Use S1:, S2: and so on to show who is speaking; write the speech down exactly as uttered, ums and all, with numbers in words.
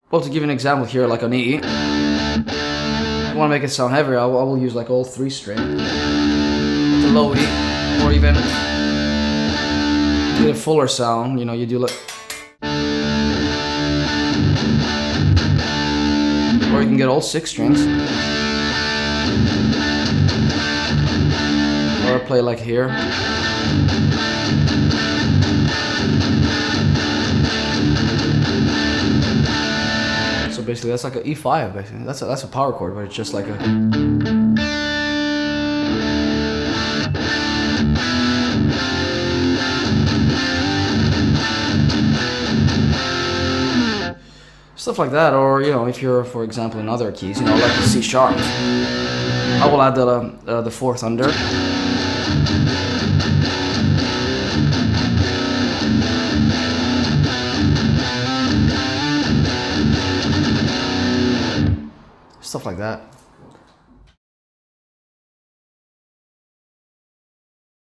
S1: Well, to give you an example here, like on E, if I want to make it sound heavier, I will, I will use like all three string, the low E, or even get a fuller sound. You know, you do like, or you can get all six strings, or play like here. So basically, that's like an E five. Basically, that's a, that's a power chord, but it's just like a. Stuff like that, or you know, if you're, for example, in other keys, you know, like the C sharp, I will add the uh, the fourth under. Stuff like that.